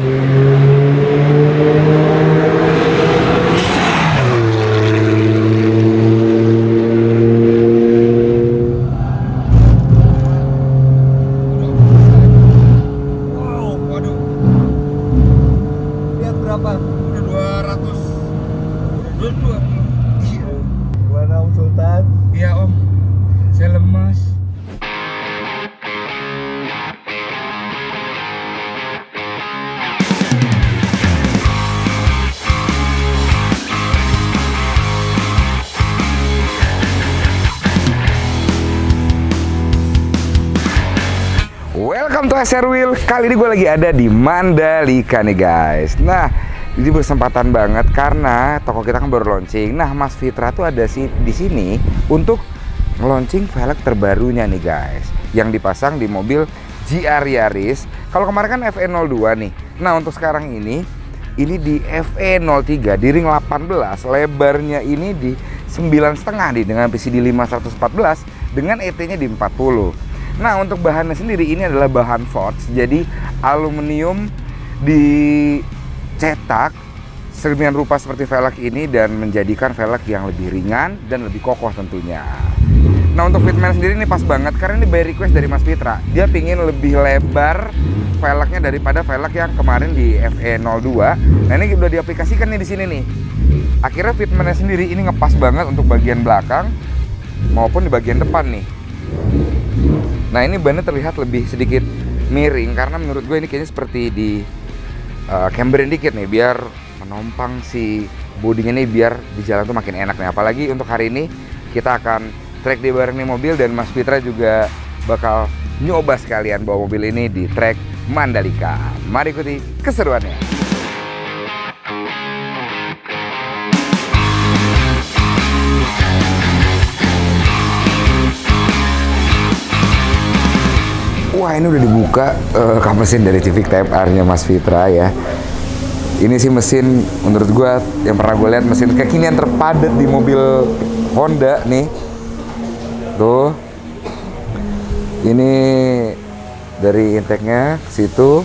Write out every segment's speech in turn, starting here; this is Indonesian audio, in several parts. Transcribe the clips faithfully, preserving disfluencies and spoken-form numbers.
Welcome to S R Wheel. Kali ini gue lagi ada di Mandalika nih guys. Nah, ini bersempatan banget karena toko kita kan baru launching. Nah, Mas Fitra tuh ada sih di sini untuk launching velg terbarunya nih guys, yang dipasang di mobil G R Yaris. Kalau kemarin kan F E nol dua nih. Nah, untuk sekarang ini ini di F E nol tiga di ring delapan belas, lebarnya ini di sembilan koma lima nih dengan P C D lima seratus empat belas dengan E T-nya di empat puluh. Nah, untuk bahannya sendiri ini adalah bahan forged, jadi aluminium dicetak sedemikian rupa seperti velg ini dan menjadikan velg yang lebih ringan dan lebih kokoh tentunya. Nah, untuk fitment sendiri ini pas banget karena ini by request dari Mas Fitra. Dia pingin lebih lebar velgnya daripada velg yang kemarin di F E nol dua. Nah, ini udah diaplikasikan nih di sini nih. Akhirnya fitmentnya sendiri ini ngepas banget untuk bagian belakang maupun di bagian depan nih. Nah, ini bannya terlihat lebih sedikit miring karena menurut gue ini kayaknya seperti di uh, camberin dikit nih biar menompang si bodinya nih, biar di jalan tuh makin enak nih. Apalagi untuk hari ini kita akan track di bareng nih mobil dan Mas Fitra juga bakal nyoba sekalian bawa mobil ini di track Mandalika. Mari ikuti keseruannya. Wah, ini udah dibuka uh, kap mesin dari Civic Type R-nya Mas Fitra ya. Ini sih mesin menurut gua yang pernah gue lihat mesin kekinian terpadat di mobil Honda nih. Tuh. Ini dari intake-nya situ.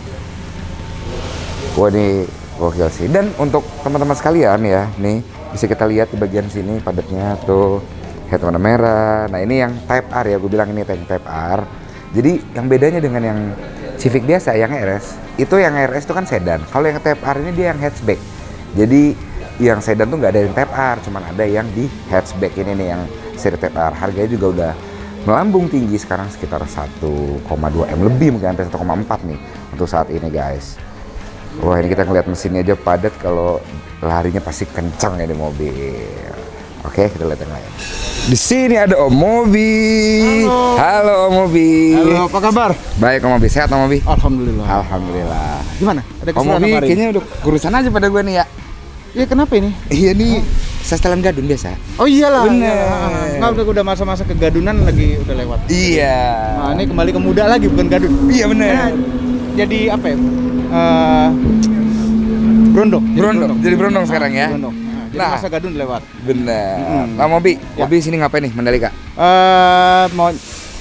Wah, ini gokil sih. Dan untuk teman-teman sekalian ya, nih bisa kita lihat di bagian sini padatnya tuh, head warna merah. Nah, ini yang Type R ya, gue bilang ini Type R. Jadi yang bedanya dengan yang Civic biasa, yang R S, itu yang R S itu kan sedan. Kalau yang Type R ini dia yang hatchback. Jadi yang sedan tuh nggak ada yang Type R, cuman ada yang di hatchback ini nih yang seri Type R. Harganya juga udah melambung tinggi sekarang sekitar satu koma dua M lebih, mungkin sampai satu koma empat nih untuk saat ini guys. Wah, ini kita ngeliat mesinnya aja padat, kalau larinya pasti kencang ya di mobil. Oke, kita lihat yang lain. Di sini ada Om Mobi. Halo. Halo Om Mobi. Halo, apa kabar? Baik Om Mobi, sehat Om Mobi? Alhamdulillah. Alhamdulillah. Gimana? Ada Om keseruan Mobi apa hari kayaknya udah kurusan aja pada gue nih ya. Iya, kenapa ini? Iya nih, saya setelan gadun biasa. Oh iyalah. Bener. Nggak, udah udah masa-masa kegadunan lagi udah lewat. Iya. Nah, ini kembali ke muda lagi, bukan gadun. Iya bener. Nah, jadi apa ya? Uh, brondong. Jadi Brondong. Jadi brondong sekarang ya. Brondong. Nah, jadi Nah. masa gadun lewat. Bener. Mm-hmm. Nah Mobi, Ya. Mobi sini ngapain nih Mandalika? Uh, mau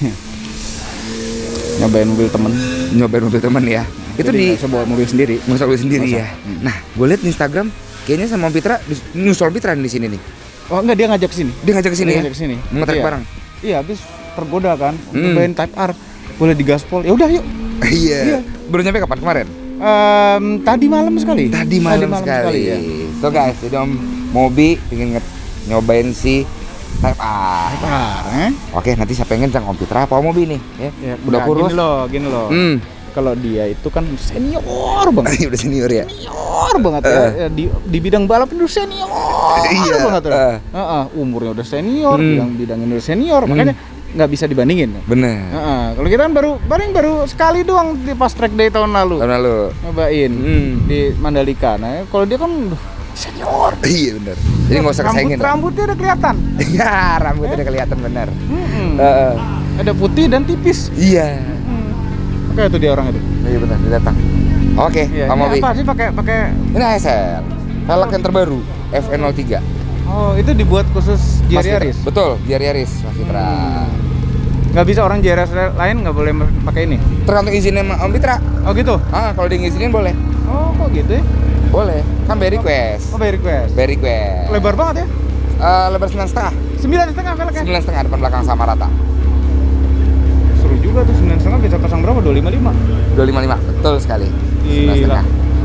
nyobain mobil temen. Nyobain mobil temen ya. Itu di bisa bawa mobil sendiri. Musa mobil sendiri Masa. ya. Hmm. Nah, gue lihat di Instagram kayaknya sama Om Fitra nyusul Fitra di sini nih. Oh enggak, dia ngajak ke sini. Dia ngajak ke sini Dia ya. ngajak ke sini. Ngetrek Iya. bareng. Iya, habis tergoda kan. Hmm. Nyobain Type R. Boleh digaspol. Ya udah, yuk. Iya. Iya. Baru nyampe kapan kemarin? Um, tadi malam sekali. Tadi malam, sekali. ya. So guys, jadi Om Mobi pengen nge- nyobain si Type R. Type R, eh? Oke, nanti siapa yang ngencang Om Fitra apa Om Mobi nih? Ya, Ya, udah nah, kurus. Gini loh, gini loh. Hmm. Kalau dia itu kan senior banget. Udah senior ya. Senior banget ya. Uh. Ya, di, di bidang balap itu senior Iya, banget. uh. Uh. Uh, umurnya udah senior, Hmm. bidang bidangnya udah senior, Hmm. makanya nggak bisa dibandingin. Bener. Uh, kalau kita kan baru paling baru sekali doang di pas track day tahun lalu. Tahun lalu. Nyobain Hmm. di Mandalika. Nah, kalau dia kan udah senior. Iya bener. Jadi nggak usah kesaingin. Rambut, rambutnya udah kelihatan. Iya, rambutnya udah kelihatan bener. Mm-mm. Uh, Ada putih dan tipis. iya. Hmm. Oke, itu dia orang itu. Iya bener, dia datang. Oke, Iya, Om ini Mobi. apa sih pakai pakai? Ini A S R. Velg yang terbaru F E nol tiga. Oh, itu dibuat khusus G R Mas Fitra. Yaris. Betul, G R Yaris Mas Fitra. Nggak bisa orang J R S lain nggak boleh pakai ini? Tergantung izinnya Om Pitra. Oh gitu? Ah, kalau dia ngizinin boleh. Oh kok gitu ya? Boleh, kan by request. Oh by request. By request. Lebar banget ya? Uh, lebar sembilan setengah. Sembilan setengah velgnya? Sembilan setengah depan belakang sama rata. Seru juga tuh, sembilan setengah bisa pasang berapa? Dua lima lima. Dua lima lima, betul sekali. Gila.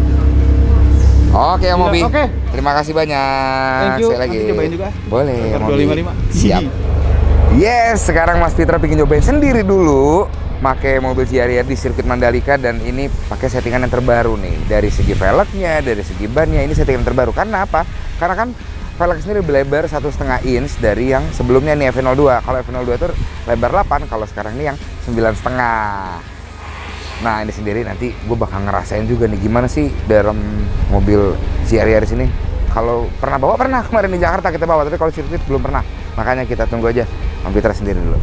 Oke Om Obi. Oke. Terima kasih banyak. Thank you. Sekali lagi. Nanti cobain juga. Boleh. dua lima lima. Siap. Yes, sekarang Mas Pitra bikin nyobain sendiri dulu pakai mobil J R R di sirkuit Mandalika, dan ini pakai settingan yang terbaru nih. Dari segi velgnya, dari segi bannya, ini settingan terbaru. Karena apa? Karena kan velg sendiri lebar satu setengah inch dari yang sebelumnya nih F nol dua. Kalau F nol dua itu lebar delapan, kalau sekarang ini yang sembilan setengah. Nah ini sendiri nanti gue bakal ngerasain juga nih gimana sih dalam mobil J R R sini. Kalau pernah bawa, pernah kemarin di Jakarta kita bawa, tapi kalau sirkuit belum pernah. Makanya kita tunggu aja Om Pitra sendiri dulu.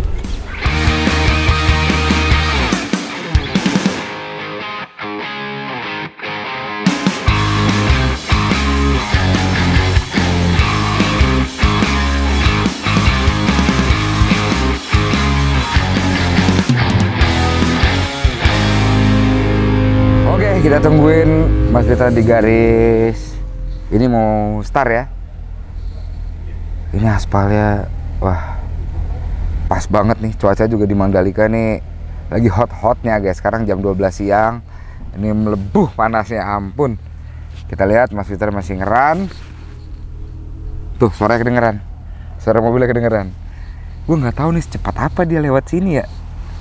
Oke, kita tungguin Mas Pitra di garis. Ini mau start ya. Ini aspalnya, wah, pas banget nih. Cuaca juga di Mandalika nih lagi hot-hotnya guys. Sekarang jam dua belas siang. Ini melebuh panasnya, ampun. Kita lihat Mas Pitra masih ngeran. Tuh, suaranya kedengeran. Suara mobilnya kedengeran. Gue nggak tahu nih secepat apa dia lewat sini ya.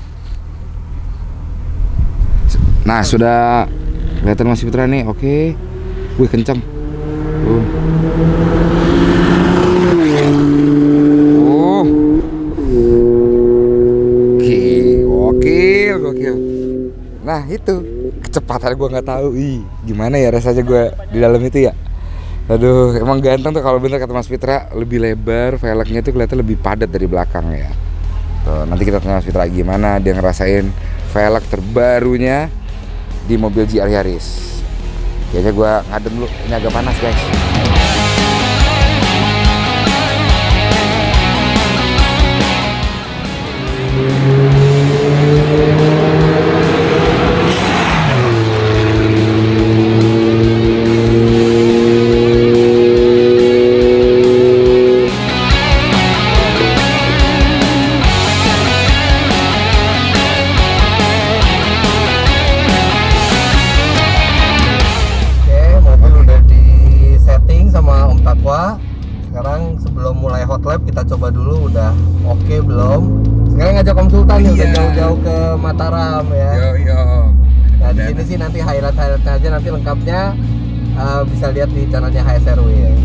Nah, sudah kelihatan Mas Pitra nih. Oke. Wih, kenceng. Uh. Oh. Oke, oke, oke. Nah, itu kecepatan gue nggak tahu. Ih, gimana ya rasanya gue di dalam itu ya. Aduh, emang ganteng tuh kalau bener kata Mas Pitra, lebih lebar, velgnya tuh kelihatan lebih padat dari belakang ya. Tuh, nanti kita tanya Mas Pitra gimana dia ngerasain velg terbarunya di mobil J R Yaris. Kayaknya gue ngadem dulu, ini agak panas guys. Sekarang sebelum mulai hot lap kita coba dulu udah oke okay, belum. Sekarang ngajak konsultan nih, udah jauh-jauh ke Mataram ya. Yo yo. Nah di sini sih nanti highlight highlightnya aja, nanti lengkapnya uh, bisa lihat di channelnya H S R W ya.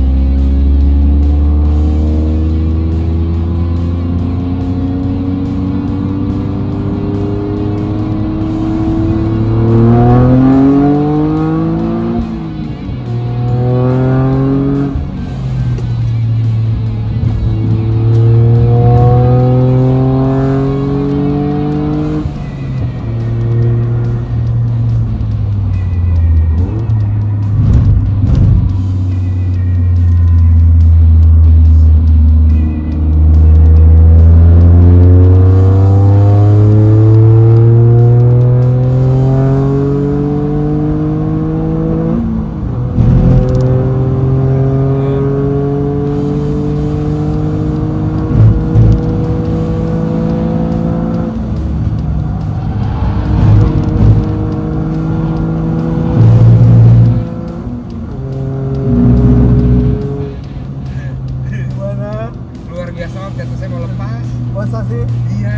Masa sih? Iya.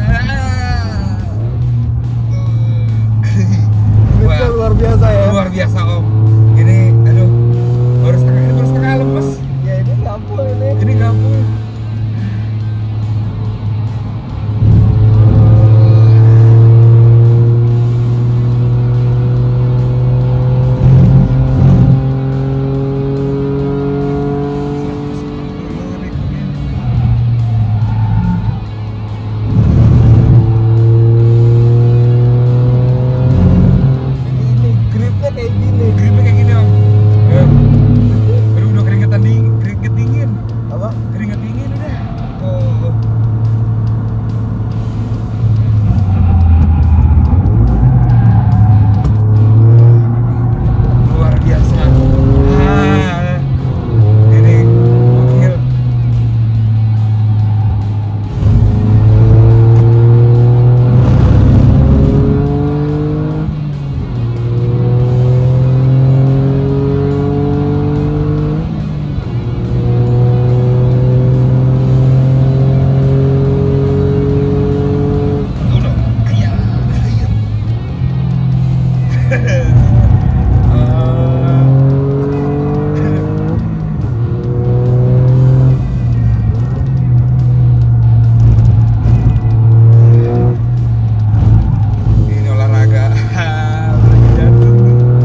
Itu luar biasa ya. Luar biasa Om. Ini, aduh, baru setengah, ini baru setengah lemes. Ya ini gampang ini. Ini gampang. Ini gripnya kayak gini. Ini olahraga lagi jantung.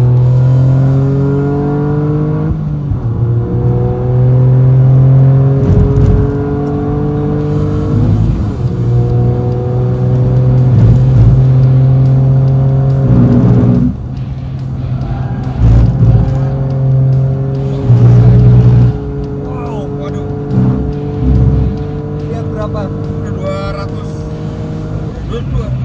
Wow, waduh, Lihat berapa? udah dua ratus dua puluh dua.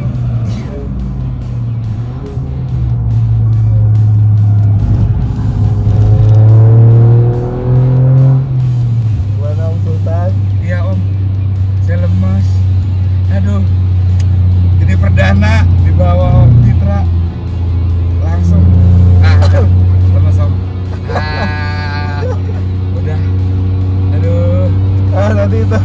Gimana Om Sultan? Iya om, saya lemas. Aduh, jadi perdana di bawah Om Fitra. Langsung, ah udah, lemas om. Ah, udah, aduh, Ah nanti itu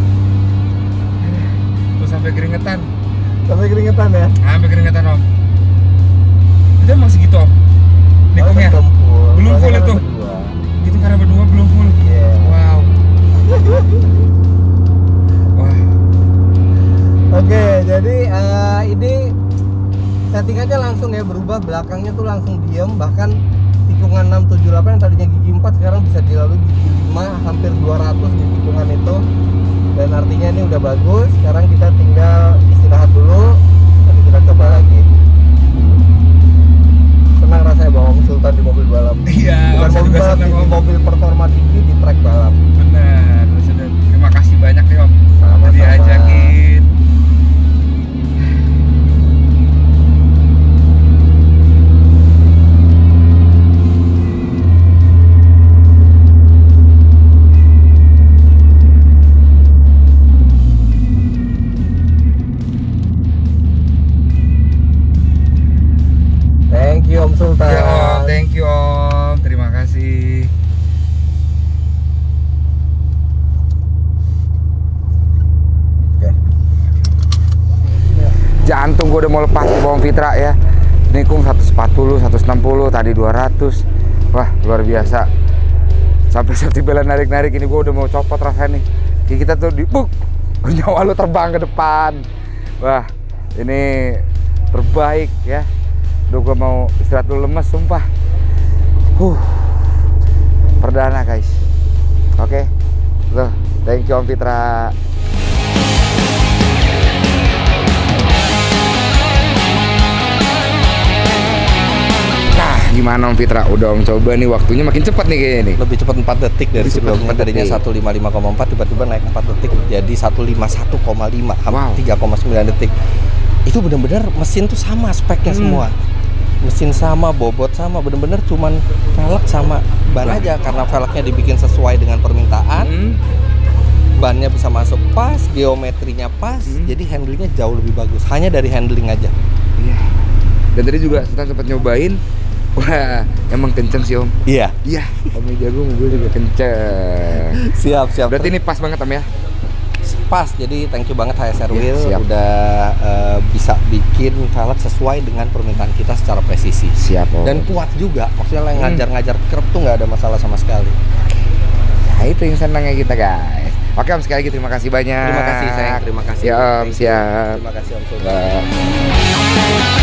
tuh sampai keringetan, sampai keringetan ya. ah, sampai keringetan om. Itu emang segitu om, nikungnya. Oh, full. Belum full Soalnya itu. kan berdua. Itu karena berdua belum full. Iya. Wow. Wah, Oke, jadi eh, ini settingannya langsung ya berubah, belakangnya tuh langsung diem, bahkan tikungan enam tujuh delapan yang tadinya gigi empat sekarang bisa dilalui gigi lima, hampir dua ratus di tikungan itu. Dan artinya ini udah bagus. Sekarang kita tinggal istirahat dulu, nanti kita coba lagi. Senang rasanya bawa Om Sultan di mobil balap. iya, Bukan saya mobil juga balap, senang ini om. mobil performa tinggi di trek balap. Benar, sudah. Terima kasih banyak nih om. Sama-sama. Udah diajakin. Thank you Om Sultan. Ya om, thank you om. Terima kasih. Oke. Jantung gue udah mau lepas di bawah Fitra ya. Nikung seratus empat puluh, seratus enam puluh, tadi dua ratus. Wah, luar biasa. Sampai safety belt narik-narik ini gue udah mau copot rasanya nih. Kayak kita tuh di buk, nyawa lu terbang ke depan. Wah, ini terbaik ya. Duh, gue mau istirahat dulu, lemes sumpah. Huh. Perdana guys. Oke. Loh, thank you Om Fitra. Nah, gimana Om Fitra? Udah Om coba nih, waktunya makin cepat nih kayaknya nih. Lebih cepat empat detik dari Lebih cepat sebelumnya. empat Tadinya detik. seratus lima puluh lima koma empat, tiba-tiba naik empat detik jadi seratus lima puluh satu koma lima, hampir Wow. tiga koma sembilan detik. Itu benar-benar mesin tuh sama speknya Hmm. semua. Mesin sama, bobot sama, bener-bener cuman velg sama ban Ban. aja, karena velgnya dibikin sesuai dengan permintaan. Hmm. Bannya bisa masuk pas, geometrinya pas, Hmm. jadi handlingnya jauh lebih bagus. Hanya dari handling aja. Iya. Dan tadi juga Sultan sempat nyobain. Wah, emang kenceng sih Om. Iya. Iya, Om jago mobil juga kenceng. Siap, siap. Berarti ini pas banget Om ya? Pas, jadi thank you banget H S R Iya, Wheel siap. udah eh, bisa bikin velg sesuai dengan permintaan kita secara presisi. Siap Om. Dan kuat juga, maksudnya lah yang Hmm. ngajar-ngajar curb tuh nggak ada masalah sama sekali. Nah, itu yang senangnya kita guys. Oke Om, sekali lagi terima kasih banyak. Terima kasih sayang, terima kasih. Ya Om, Thank you. siap. Terima kasih Om Sultan. Bye.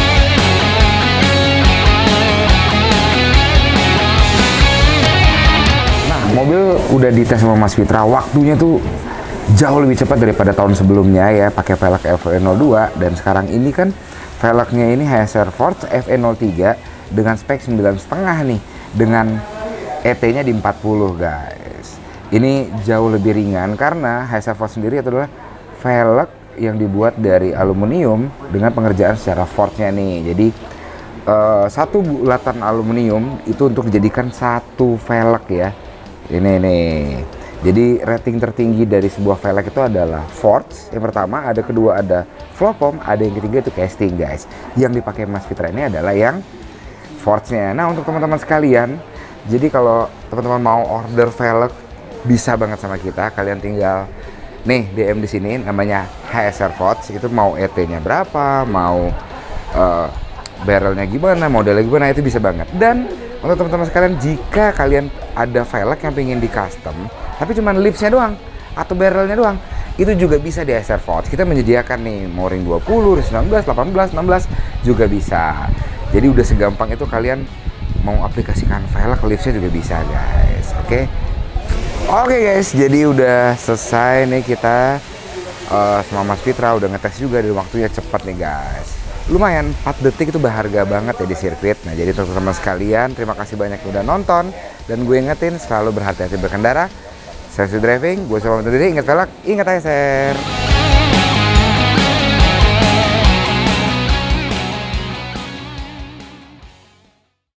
Nah, mobil udah dites sama Mas Fitra, waktunya tuh jauh lebih cepat daripada tahun sebelumnya ya, pakai velg F E nol dua, dan sekarang ini kan velgnya ini H S R Force F E nol tiga dengan spek sembilan koma lima nih, dengan E T-nya di empat puluh guys. Ini jauh lebih ringan karena H S R Force sendiri adalah velg yang dibuat dari aluminium dengan pengerjaan secara forge-nya nih. Jadi eh, satu bulatan aluminium itu untuk dijadikan satu velg ya. Ini nih. Jadi rating tertinggi dari sebuah velg itu adalah forge. Yang pertama, ada kedua ada flow foam, ada yang ketiga itu casting guys. Yang dipakai Mas Fitra ini adalah yang forge-nya. Nah, untuk teman-teman sekalian, jadi kalau teman-teman mau order velg bisa banget sama kita. Kalian tinggal nih D M di sini namanya H S R Forge, itu mau E T-nya berapa, mau uh, barrelnya gimana, modelnya gimana, itu bisa banget. Dan untuk teman-teman sekalian, jika kalian ada velg yang pengen di custom tapi cuma lipsnya doang atau barrelnya doang, itu juga bisa di S R Forge. Kita menyediakan nih mau ring dua puluh, ring sembilan belas, delapan belas, enam belas juga bisa. Jadi udah segampang itu kalian mau aplikasikan velg ke lipsnya juga bisa guys. Oke okay? Oke okay guys, jadi udah selesai nih kita uh, sama Mas Fitra, udah ngetes juga dan waktunya cepat nih guys. Lumayan, empat detik itu berharga banget ya di sirkuit. Nah jadi teman-teman sekalian, terima kasih banyak yang udah nonton. Dan gue ingetin selalu berhati-hati berkendara. Safety driving, gue selalu undur diri, ingat velg, ingat I S R.